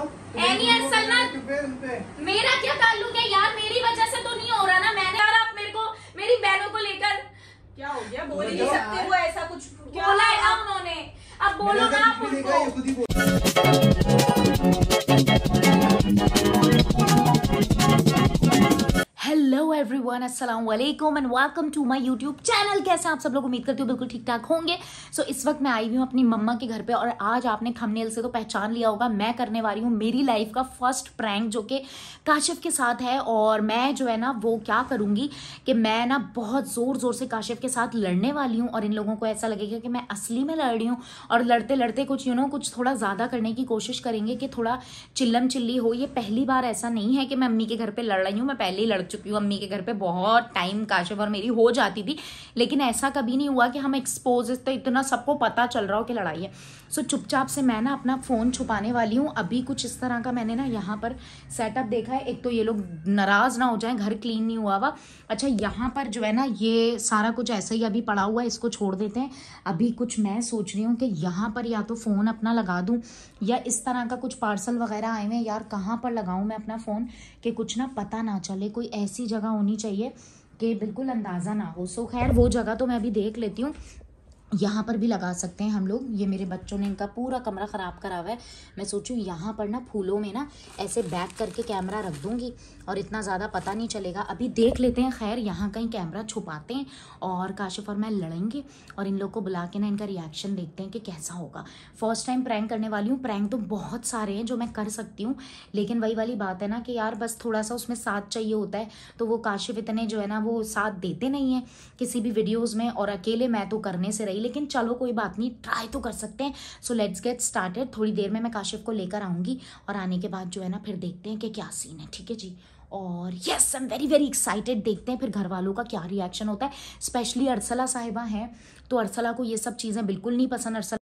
Any अरसल ना, मेरा क्या ताल्लुक है यार, मेरी वजह से तो नहीं हो रहा ना। मैंने यार आप मेरे को मेरी बहनों को लेकर क्या हो गया, बोल ही नहीं सकते वो, ऐसा कुछ बोला है ना उन्होंने, अब बोलो ना आप उनको। हेलो एवरीवन, अस्सलाम वालेकुम and welcome to my YouTube channel. कैसे आप सब लोग, उम्मीद करती हूँ बिल्कुल ठीक ठाक होंगे। सो इस वक्त मैं आई हुई हूँ अपनी मम्मा के घर पे और आज आपने थंबनेल से तो पहचान लिया होगा, मैं करने वाली हूँ मेरी लाइफ का फर्स्ट प्रैंक जो कि काशिफ के साथ है। और मैं जो है ना वो क्या करूँगी कि मैं ना बहुत ज़ोर ज़ोर से काशिफ के साथ लड़ने वाली हूँ और इन लोगों को ऐसा लगेगा कि मैं असली में लड़ रही हूँ और लड़ते लड़ते कुछ कुछ थोड़ा ज़्यादा करने की कोशिश करेंगे कि थोड़ा चिल्लम चिल्ली हो। ये पहली बार ऐसा नहीं है कि मैं अम्मी के घर पर लड़ रही हूँ, मैं पहले ही लड़ चुकी हूँ अम्मी के घर पे। बहुत टाइम काशिफ और मेरी हो जाती थी, लेकिन ऐसा कभी नहीं हुआ कि हम एक्सपोज, तो इतना सबको पता चल रहा हो कि लड़ाई है। सो चुपचाप से मैं ना अपना फ़ोन छुपाने वाली हूँ। अभी कुछ इस तरह का मैंने ना यहाँ पर सेटअप देखा है। एक तो ये लोग नाराज़ ना हो जाएं, घर क्लीन नहीं हुआ हुआ। अच्छा, यहाँ पर जो है ना ये सारा कुछ ऐसा ही अभी पड़ा हुआ है, इसको छोड़ देते हैं। अभी कुछ मैं सोच रही हूँ कि यहाँ पर या तो फ़ोन अपना लगा दूँ या इस तरह का कुछ पार्सल वगैरह आए हुए हैं यार, कहाँ पर लगाऊँ मैं अपना फ़ोन कि कुछ ना पता ना चले। कोई ऐसी जगह होनी चाहिए कि बिल्कुल अंदाज़ा ना हो। सो खैर वो जगह तो मैं अभी देख लेती हूँ। यहाँ पर भी लगा सकते हैं हम लोग। ये मेरे बच्चों ने इनका पूरा कमरा ख़राब करा हुआ है। मैं सोचूं यहाँ पर ना फूलों में ना ऐसे बैक करके कैमरा रख दूँगी और इतना ज़्यादा पता नहीं चलेगा। अभी देख लेते हैं, खैर यहाँ कहीं कैमरा छुपाते हैं और काशिफ और मैं लड़ेंगे और इन लोग को बुला के ना इनका रिएक्शन देखते हैं कि कैसा होगा। फर्स्ट टाइम प्रैंक करने वाली हूँ। प्रैंक तो बहुत सारे हैं जो मैं कर सकती हूँ, लेकिन वही वाली बात है ना कि यार बस थोड़ा सा उसमें साथ चाहिए होता है। तो वो काशिफ इतने जो है ना वो साथ देते नहीं हैं किसी भी वीडियोज़ में, और अकेले मैं तो करने से रही, लेकिन चलो कोई बात नहीं, ट्राई तो कर सकते हैं। So let's get started. थोड़ी देर में मैं काशिफ को लेकर आऊँगी और आने के बाद जो है ना फिर देखते हैं कि क्या सीन है। ठीक है जी, और yes I am very very excited. देखते हैं फिर घर वालों का क्या रिएक्शन होता है। स्पेशली अर्सला साहिबा हैं तो अर्सला को ये सब चीज़ें बिल्कुल नहीं पसंद। अर्सला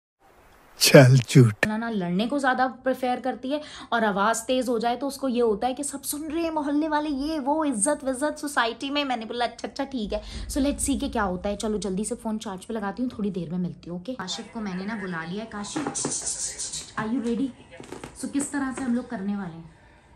चल झूठ ना लड़ने को ज़्यादा प्रेफर करती है और आवाज़ तेज़ हो जाए तो उसको ये होता है कि सब सुन रहे हैं, मोहल्ले वाले, ये वो, इज्जत विज्जत सोसाइटी में। मैंने बोला अच्छा ठीक है। सो लेट्स सी के क्या होता है। चलो जल्दी से फ़ोन चार्ज पे लगाती हूँ, थोड़ी देर में मिलती हूँ। ओके, काशिफ को मैंने ना बुला लिया है। Kashif are you ready? So किस तरह से हम लोग करने वाले हैं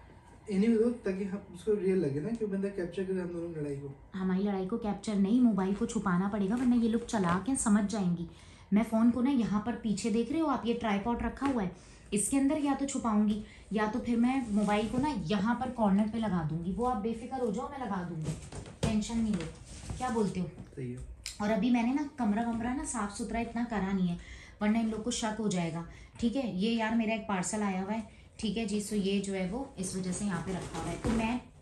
ताकि हम उसको रियल लगे ना कि बंदा कैप्चर करे हम दोनों लड़ाई को। हमारी लड़ाई को कैप्चर नहीं, मोबाइल को छुपाना पड़ेगा वरना ये लोग चला के समझ जाएंगी। मैं फ़ोन को ना यहाँ पर पीछे देख रहे हो आप, ये ट्राइपॉड रखा हुआ है, इसके अंदर या तो छुपाऊंगी या तो फिर मैं मोबाइल को ना यहाँ पर कॉर्नर पे लगा दूंगी। वो आप बेफिक्र हो जाओ, मैं लगा दूंगी, टेंशन नहीं लो। क्या बोलते हो? सही है। और अभी मैंने ना कमरा ना साफ़ सुथरा इतना करा नहीं है वरना इन लोग को शक हो जाएगा। ठीक है, ये यार मेरा एक पार्सल आया हुआ है। ठीक है जी, सो ये जो है वो इस वजह से यहाँ पे रखा हुआ है। तो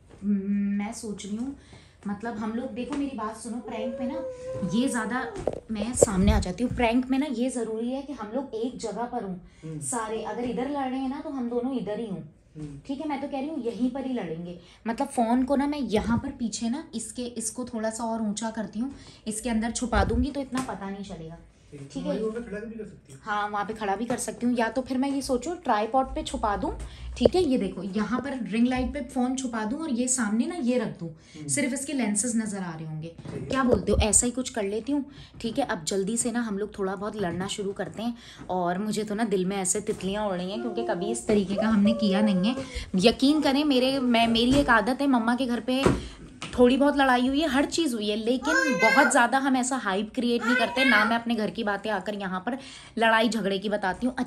मैं सोच रही हूँ, मतलब हम लोग देखो मेरी बात सुनो, प्रैंक में ना ये ज़्यादा, मैं सामने आ जाती हूँ। प्रैंक में ना ये ज़रूरी है कि हम लोग एक जगह पर हों सारे। अगर इधर लड़ रहे हैं ना तो हम दोनों इधर ही हों। ठीक है, मैं तो कह रही हूँ यहीं पर ही लड़ेंगे। मतलब फ़ोन को ना मैं यहाँ पर पीछे ना इसको थोड़ा सा और ऊंचा करती हूँ, इसके अंदर छुपा दूंगी तो इतना पता नहीं चलेगा। ठीक है, हाँ वहाँ पे खड़ा भी कर सकती हूँ, या तो फिर मैं ये सोचूं ट्राइपॉड पे छुपा दूँ। ठीक है, ये देखो यहाँ पर रिंग लाइट पे फ़ोन छुपा दूँ और ये सामने ना ये रख दूँ, सिर्फ इसके लेंसेज नज़र आ रहे होंगे। क्या बोलते हो? ऐसा ही कुछ कर लेती हूँ। ठीक है, अब जल्दी से ना हम लोग थोड़ा बहुत लड़ना शुरू करते हैं। और मुझे तो ना दिल में ऐसे तितलियाँ उड़ रही हैं क्योंकि कभी इस तरीके का हमने किया नहीं है। यकीन करें मेरी एक आदत है, मम्मा के घर पे थोड़ी बहुत लड़ाई हुई है, हर चीज़ हुई है, लेकिन बहुत ज़्यादा हम ऐसा हाइप क्रिएट नहीं करते ना। मैं अपने घर की बातें आकर यहाँ पर लड़ाई झगड़े की बताती हूँ,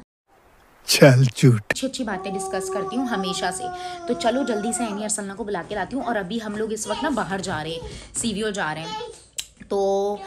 चल झूठ, अच्छी बातें डिस्कस करती हूँ हमेशा से। तो चलो जल्दी से एनी अरसलना को बुला के लाती हूँ। और अभी हम लोग इस वक्त ना बाहर जा रहे हैं, सीवीओ जा रहे हैं, तो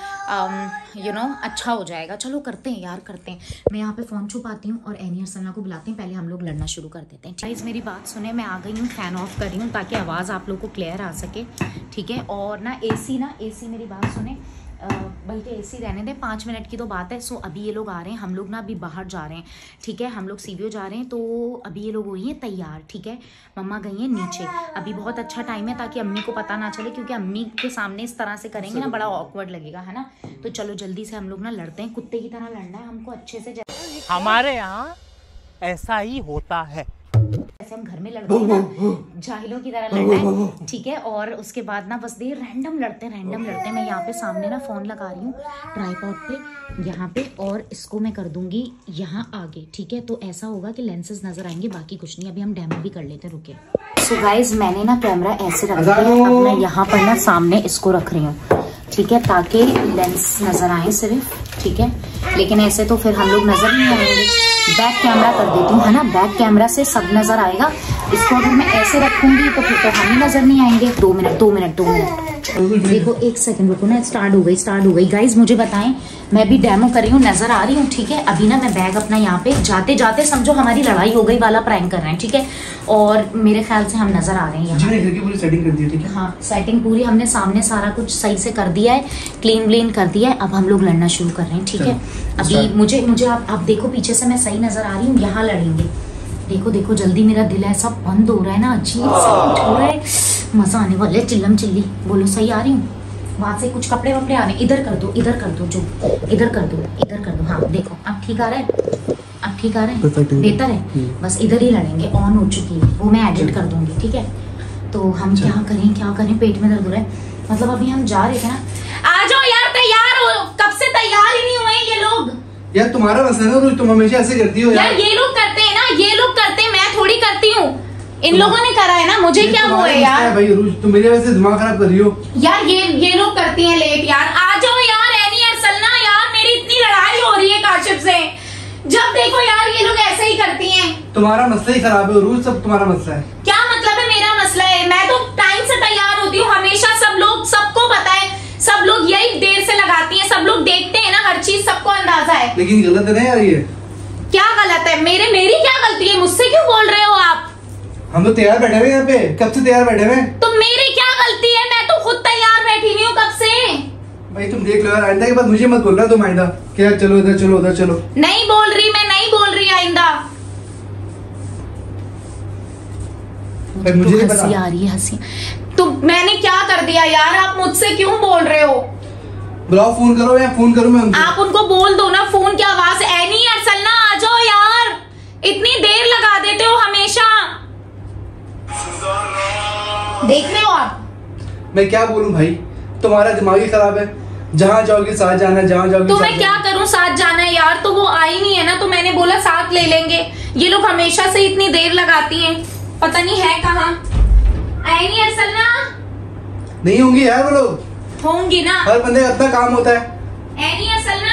अच्छा हो जाएगा। चलो करते हैं यार, करते हैं। मैं यहाँ पे फ़ोन छुपाती हूँ और एनी अरसलना को बुलाते हैं, पहले हम लोग लड़ना शुरू कर देते हैं। गाइस मेरी बात सुने, मैं आ गई हूँ, फ़ैन ऑफ कर रही हूँ ताकि आवाज़ आप लोग को क्लियर आ सके। ठीक है, और ना एसी मेरी बात सुने, बल्कि एसी रहने दें, 5 मिनट की तो बात है। सो अभी ये लोग आ रहे हैं, हम लोग ना अभी बाहर जा रहे हैं। ठीक है, हम लोग सीवीओ जा रहे हैं, तो अभी ये लोग हुई हैं तैयार। ठीक है, मम्मा गई हैं नीचे। अभी बहुत अच्छा टाइम है ताकि अम्मी को पता ना चले, क्योंकि अम्मी के सामने इस तरह से करेंगे ना बड़ा ऑकवर्ड लगेगा, है ना। तो चलो जल्दी से हम लोग ना लड़ते हैं, कुत्ते की तरह लड़ना है हमको अच्छे से। हमारे यहाँ ऐसा ही होता है। ऐसे हम घर में लड़ते हैं ना, जाहिलों की तरह लड़ना है, ठीक है। और उसके बाद ना बस देर रैंडम लड़ते हैं। मैं यहाँ पे सामने ना फोन लगा रही हूँ ट्राइपॉड पे, यहाँ पे, और इसको मैं कर दूंगी यहाँ आगे, ठीक है। तो ऐसा होगा कि लेंसेज नजर आएंगे, बाकी कुछ नहीं। अभी हम डेमो भी कर लेते हैं, रुके। सो गाइज मैंने ना कैमरा ऐसे रख दिया है, अब मैं यहाँ पर ना सामने इसको रख रही हूँ, ठीक है, ताकि लेंस नजर आए सिर्फ, ठीक है। लेकिन ऐसे तो फिर हम लोग नजर नहीं आएंगे। बैक कैमरा कर देती हूँ, है ना, बैक कैमरा से सब नजर आएगा। इसको अगर मैं ऐसे रखूंगी तो फिर तो हम ही नजर नहीं आएंगे। 2 मिनट देखो, 1 सेकंड रुको ना, स्टार्ट हो गई गाइज। मुझे बताएं, मैं भी डेमो कर रही हूँ, नजर आ रही हूँ, ठीक है। अभी ना मैं बैग अपना यहाँ पे जाते जाते समझो हमारी लड़ाई हो गई वाला प्रैंक कर रहे हैं, ठीक है। और मेरे ख्याल से हम नजर आ रहे हैं यहाँ। घर की पूरी सेटिंग कर दी है, ठीक है। हाँ, सेटिंग पूरी हमने सामने सारा कुछ सही से कर दिया है, क्लीन कर दिया है। अब हम लोग लड़ना शुरू कर रहे हैं, ठीक है। अभी मुझे आप देखो, पीछे से मैं सही नजर आ रही हूँ, यहाँ लड़ेंगे। देखो जल्दी, मेरा दिल ऐसा बंद हो रहा है ना, अजीब सा कुछ हो रहा है, मजा आने वाला है। चिल्लम चिल्ली बोलो, सही आ रही हूँ? वहां से कुछ कपड़े वपड़े आ रहे, इधर कर दो, जो इधर कर दो। हाँ देखो, अब ठीक आ रहा है, बेहतर है। बस इधर ही लड़ेंगे, ऑन हो चुकी है वो, मैं एडिट कर दूंगी, ठीक है। तो हम क्या करें, पेट में दर्द हो रहा है। मतलब अभी हम जा रहे थे ना, आ जाओ यार, तैयार हो, कब से तैयार ही नहीं हुए ये लोग। यार तुम्हारा मसला है ना, तुम हमेशा ऐसे करती हो यार। ये लोग करते हैं ना, मैं थोड़ी करती हूँ, इन लोगों ने करा है ना, मुझे क्या वो है यार। भाई रूज, तुम मेरे वजह से दिमाग खराब कर रही हो यार। ये लोग करती हैं लेट यार। आ जाओ यार, एनी अरसलना यार, मेरी इतनी लड़ाई हो रही है काशिफ से, जब देखो यार ये लोग ऐसे ही करती हैं। तुम्हारा मसला ही खराब है रूज, सब तुम्हारा मसला है। क्या मतलब है मेरा मसला है? मैं तो टाइम से तैयार होती हूँ हमेशा, सबको पता है, सब लोग यही देर से लगाती है, सब लोग देखते हैं ना हर चीज, सबको अंदाजा है। लेकिन गलत है ना यार ये। क्या गलत है? मेरी क्या गलती है? मुझसे क्यों बोल रहे हो आप? हम तो तैयार बैठे हुए यहाँ पे, कब से तैयार बैठे हुए। तो मेरी क्या गलती है? मैं तो खुद तैयार बैठी हुई हूँ कब से। भाई तुम देख लो यार, आइंदा के बाद मुझे मत बोलना तुम, आइंदा क्या चलो उधर चलो। नहीं बोल रही, मैं नहीं बोल रही आइंदा। मुझे तो हंसी आ रही है, हंसी। तो मैंने क्या कर दिया यार? आप मुझसे क्यों बोल रहे हो? बुलाओ, फोन करो या फोन करूं मैं उनको? आप उनको बोल दो ना, फोन की आवाज। एनी अरसलना आ जाओ यार, इतनी देर लगा देते हो हमेशा। देख रहे हो आप? मैं क्या बोलूं भाई, तुम्हारा दिमाग ही खराब है। जहाँ जाओगे साथ जाना, जहाँ जाओगे तो मैं क्या करूं, साथ जाना है यार। तो वो आई नहीं है ना, तो मैंने बोला साथ ले लेंगे। ये लोग हमेशा से इतनी देर लगाती हैं, पता नहीं है कहाँ। एनी अरसलना नहीं होंगी यार वो लोग। होंगी ना, हर बंदे का अपना काम होता है। एनी अरसलना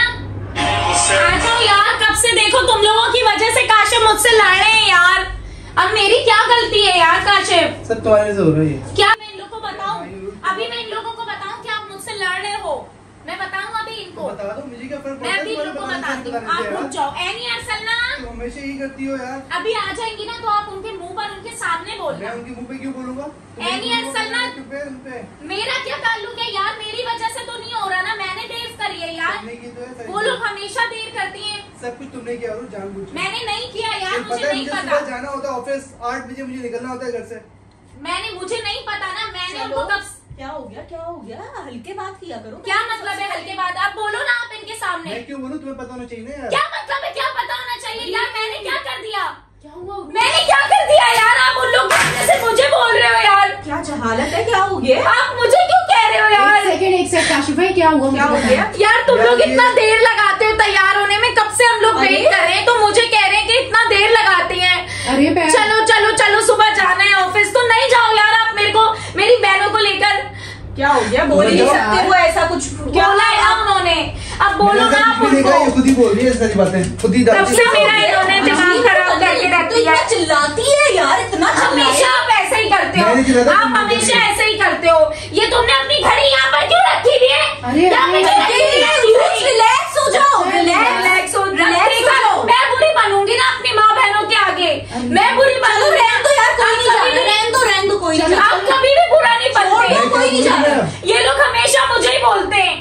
आ जाओ यार, कब से देखो तुम लोगों की वजह से काशिफ मुझसे लड़ रहे हैं यार। अब मेरी क्या गलती है यार काशिफ? सब तुम्हारे से हो रही है। क्या मैं इन लोगों को बताऊं? अभी मैं इन लोगों को बताऊं कि आप मुझसे लड़ रहे हो? मैं बताऊं अभी इनको? बता दो, मुझे क्या फर्क पड़ता है? मैं अभी इन लोगों को बताती हूँ, आप रुक जाओ। एनी अरसलना तुम हमेशा यही करती हो यार। अभी आ जाएंगी ना, तो आप उनके मुंह पर, उनके सामने बोलना। मैं उनके मुंह पे क्यों बोलूंगा? एनी अरसलना, मेरा क्या ताल्लुक है यार? मेरी वजह से तो नहीं हो रहा ना, मैंने देर करी है यार। वो लोग हमेशा देर करती हैं। सब कुछ तुमने किया और जानबूझ के। मैंने नहीं किया यार, मुझे नहीं मुझे पता। सुबह जाना होता है ऑफिस, 8 बजे मुझे निकलना होता है घर से। मुझे नहीं पता ना, मैंने उनको कब। क्या हो गया? हल्के बात किया करो। क्या मतलब है हल्के बात? आप बोलो ना, आप इनके सामने। मैं क्यों बोलूं? तुम्हें पता होना चाहिए ना यार। क्या मतलब है? क्या पता होना चाहिए यार? मैंने क्या कर दिया? क्या हुआ? मैंने क्या कर दिया यार? आप उन लोग से मुझे बोल रहे हो यार? क्या जहालत है, क्या हो गया? आप मुझे क्यों कह रहे हो यार? एक सेकंड काशिफ भाई, क्या हुआ? क्या हो गया यार? तुम लोग इतना देर लगाते हो तैयार होने में, कब से हम लोग वेट कर रहे हैं, तो मुझे कह रहे हैं कि इतना देर लगाती हैं। अरे चलो सुबह जाना है ऑफिस, तो नहीं जाओ यार आप मेरे को, मेरी बहनों को लेकर। क्या हो गया? बोल ही नहीं सकते वो ऐसा कुछ? क्या बोला है ना उन्होंने? अब बोलो ना आप उनको। खुद ही बोल रही है सारी बातें, खुद ही तब से मेरा इन्होंने दिमाग खराब करके रखती है। चिल्लाती है यार, इतना हमेशा आप ऐसे ही करते हो, आप हमेशा ऐसे ही करते हो। ये तुमने अपनी घड़ी यहाँ पर क्यों रखी हुई है? रिलैक्स हो जाओ, रिलैक्स हो। मैं बुरी बनूंगी ना अपनी माँ बहनों के आगे, मैं बुरी बनूंगी। रहने दो यार, कोई नहीं जा रहा। आप कभी भी बुरा नहीं बनते, कोई नहीं जा रहा। ये लोग हमेशा मुझे ही बोलते हैं।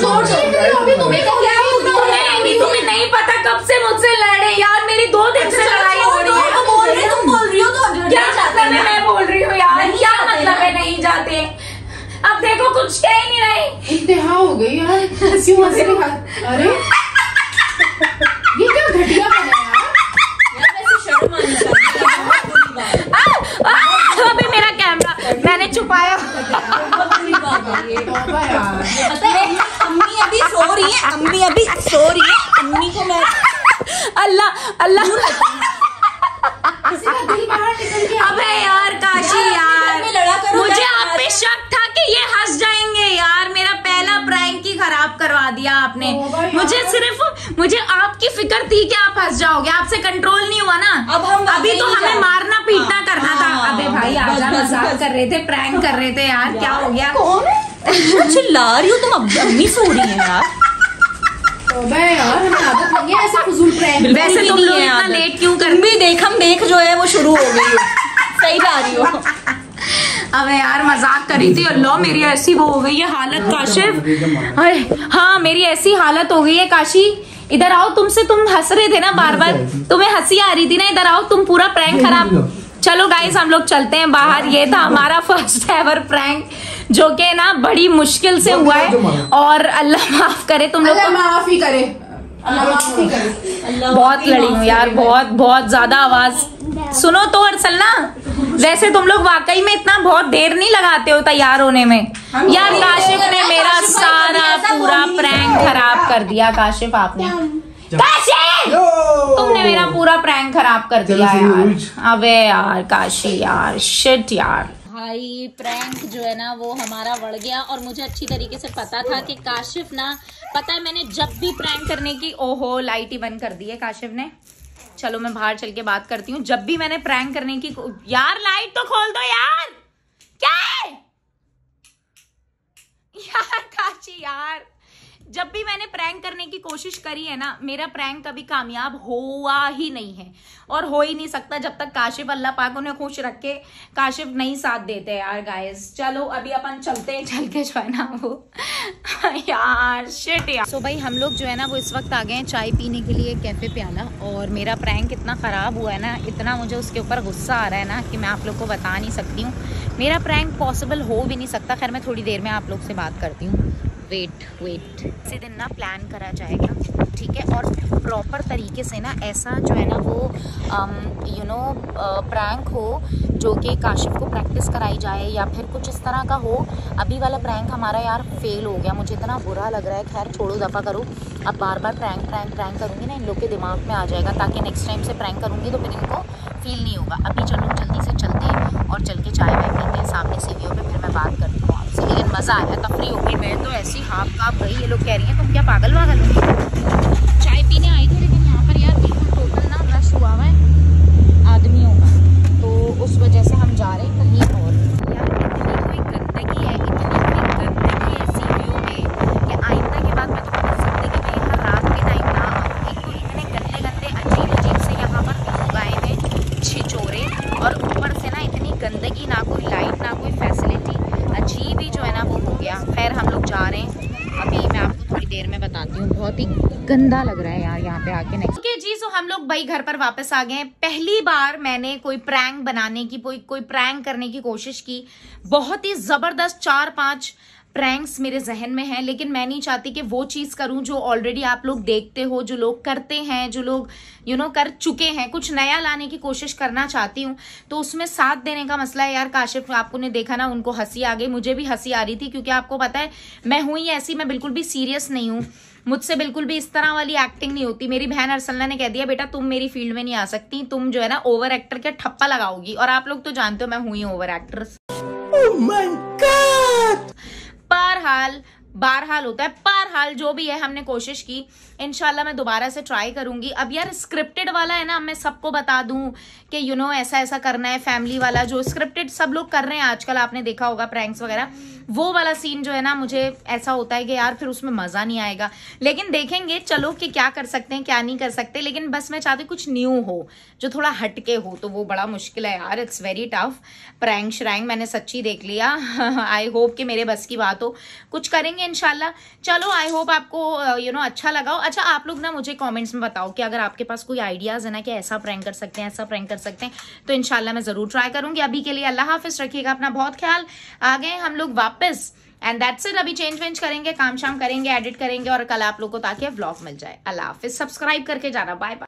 तुम्हें नहीं पता कब से मुझसे लड़े यार, मेरी 2 दिन से लड़ाई हो रही है। तुम बोल रही हो तो क्या मतलब है? मैं बोल रही हूँ यार, क्या मतलब है नहीं जाते? अब देखो कुछ कह ही नहीं रहे। इंतहा हो गई यार, क्यों हंस रही है? अरे ये क्या घटिया बना यार। वैसे शर्म आनी चाहिए। सो रही है, अम्मी को मैं अल्लाह अल्लाह किसी का दिल बाहर निकल गया। अबे यार काशी यार, में लड़ा करो, मुझे मैं आप पे शक था कि ये हंस जाएंगे यार। मेरा पहला प्रैंक ही खराब करवा दिया आपने। मुझे आपकी फिक्र थी कि आप हंस जाओगे, आपसे कंट्रोल नहीं हुआ ना। अभी तो हमें मारना पीटना करना था। अबे भाई आजा, मजाक कर रहे थे, प्रैंक कर रहे थे यार, क्या हो गया? कौन चिल्ला रही हो तुम? अम्मी सो रही है यार। यार हमें आदत लगी है ऐसा फजूल प्रैंक। वैसे तुम लोग इतना लेट क्यों कर? हम देख जो है वो शुरू हो गई है। सही ला रही हो। अबे यार मजाक करी थी। अल्लाह मेरी ऐसी वो हो गई है हालत काशिफ। अरे हाँ मेरी ऐसी हालत हो गई है। काशी इधर आओ, तुम हंस रहे थे ना बार बार, तुम्हें हंसी आ रही थी ना, इधर आओ, तुम पूरा प्रैंक खराब। चलो गाइस हम लोग चलते हैं बाहर। ये था हमारा फर्स्ट एवर प्रैंक, जो कि ना बड़ी मुश्किल से हुआ है, और अल्लाह माफ करे तुम लोग। माफ ही करे, अल्लाह माफ ही करे। बहुत लड़ी हूँ यार, बहुत ज्यादा आवाज। सुनो तो अरसल ना, वैसे तुम लोग वाकई में इतना बहुत देर नहीं लगाते हो तैयार होने में। यार काशिफ ने मेरा सारा पूरा प्रैंक खराब कर दिया। काशिफ आपने, काशिफ तुमने मेरा पूरा प्रैंक खराब कर दिया यार। अबे यार काशी यार, शिट यार। भाई प्रैंक जो है ना वो हमारा बढ़ गया, और मुझे अच्छी तरीके से पता था कि काशिफ ना, पता है मैंने जब भी प्रैंक करने की, ओहो लाइट ही बंद कर दी है काशिफ ने। चलो मैं बाहर चल के बात करती हूँ। जब भी मैंने प्रैंक करने की, यार लाइट तो खोल दो यार, क्या है यार काशी यार। जब भी मैंने प्रैंक करने की कोशिश करी है ना, मेरा प्रैंक कभी कामयाब हुआ ही नहीं है, और हो ही नहीं सकता जब तक काशिफ, अल्लाह पाक उन्हें खुश रखे, काशिफ नहीं साथ देते यार गाइस। चलो अभी अपन चलते हैं, चल के जो है ना वो यार शिट यार। सो भाई हम लोग जो है ना वो इस वक्त आ गए हैं चाय पीने के लिए कैफे पे आना, और मेरा प्रैंक इतना खराब हुआ है ना, इतना मुझे उसके ऊपर गुस्सा आ रहा है ना कि मैं आप लोग को बता नहीं सकती हूँ। मेरा प्रैंक पॉसिबल हो भी नहीं सकता। खैर मैं थोड़ी देर में आप लोग से बात करती हूँ। वेट इसी दिन ना प्लान करा जाएगा, ठीक है, और प्रॉपर तरीके से ना ऐसा जो है ना वो प्रैंक हो जो कि काशिफ को प्रैक्टिस कराई जाए, या फिर कुछ इस तरह का हो। अभी वाला प्रैंक हमारा यार फेल हो गया, मुझे इतना बुरा लग रहा है। खैर छोड़ो, दफ़ा करो। अब बार बार प्रैंक करूँगी ना, इन लोग के दिमाग में आ जाएगा, ताकि नेक्स्ट टाइम से प्रैंक करूँगी तो फिर इनको फील नहीं होगा। अभी चलो जल्दी से चलते हैं और चल के चाय वाय पीते हैं सामने सीढ़ियों पे, फिर मैं बात करती हूँ आपसे। लेकिन मज़ा आया, तफरी हो गई। मैं तो ऐसी हाँप काँप गई, ये लोग कह रही हैं तुम क्या पागल वागल हो। चाय पीने आई थी, लेकिन यहाँ पर यार बिल्कुल टोटल ना रश हुआ हुआ है आदमियों का, तो उस वजह से हम जा रहे हैं कहीं और। यार इतनी कोई गंदगी है, ऐसी व्यू में कि आइंदा के बाद मैं तो बता सकती कि मैं यहाँ रात के टाइम ना आऊँ। एक तो इतने गंदे अजीब से यहाँ पर लोग आए हैं छिचोरे, और ऊपर से ना इतनी गंदगी, ना कोई लाइट ना कोई फैसिलिटी, अजीब ही जो है ना वो हो गया। खैर हम लोग जा रहे हैं, अभी मैं आपको थोड़ी देर में बताती हूँ। बहुत ही गंदा लग रहा है यार यहाँ पे आके। नेक्स्ट ओके जी, सो हम लोग भाई घर पर वापस आ गए हैं। पहली बार मैंने कोई प्रैंक बनाने की, कोई प्रैंक करने की कोशिश की। बहुत ही जबरदस्त 4-5 प्रैंक्स मेरे जहन में है, लेकिन मैं नहीं चाहती कि वो चीज करूं जो ऑलरेडी आप लोग देखते हो, जो लोग करते हैं, जो लोग कर चुके हैं। कुछ नया लाने की कोशिश करना चाहती हूँ, तो उसमें साथ देने का मसला है यार। काशिफ आपको ने देखा ना, उनको हंसी आ गई, मुझे भी हंसी आ रही थी, क्योंकि आपको पता है मैं हुई ऐसी, मैं बिल्कुल भी सीरियस नहीं हूँ, मुझसे बिल्कुल भी इस तरह वाली एक्टिंग नहीं होती। मेरी बहन अरसलना ने कह दिया बेटा तुम मेरी फील्ड में नहीं आ सकती, तुम जो है ना ओवर एक्टर के ठप्पा लगाओगी, और आप लोग तो जानते हो मैं हुई ओवर एक्टर। बहरहाल होता है, बहरहाल जो भी है हमने कोशिश की, इंशाल्लाह मैं दोबारा से ट्राई करूंगी। अब यार स्क्रिप्टेड वाला है ना, मैं सबको बता दूं कि ऐसा ऐसा करना है, फैमिली वाला जो स्क्रिप्टेड सब लोग कर रहे हैं आजकल, आपने देखा होगा प्रैंक्स वगैरह, वो वाला सीन जो है ना मुझे ऐसा होता है कि यार फिर उसमें मजा नहीं आएगा। लेकिन देखेंगे चलो कि क्या कर सकते हैं क्या नहीं कर सकते, लेकिन बस मैं चाहती कुछ न्यू हो, जो थोड़ा हटके हो, तो वो बड़ा मुश्किल है यार। It's very tough. प्रैंक श्रैंक मैंने सच्ची देख लिया। आई होप कि मेरे बस की बात हो, कुछ करेंगे इंशाल्लाह। चलो आई होप आपको अच्छा लगा हो। अच्छा आप लोग ना मुझे कमेंट्स में बताओ कि अगर आपके पास कोई आइडियाज है ना कि ऐसा प्रैंक कर सकते हैं, ऐसा प्रैंक कर सकते हैं, तो इंशाल्लाह मैं जरूर ट्राई करूंगी। अभी के लिए अल्लाह हाफिज, रखिएगा अपना बहुत ख्याल। आ गए हम लोग वापस, एंड दैट्स इट। अभी चेंज करेंगे, काम शाम करेंगे, एडिट करेंगे, और कल आप लोग को ताकि व्लॉग मिल जाए। अल्लाह हाफिज, सब्सक्राइब करके जाना, बाय बाय।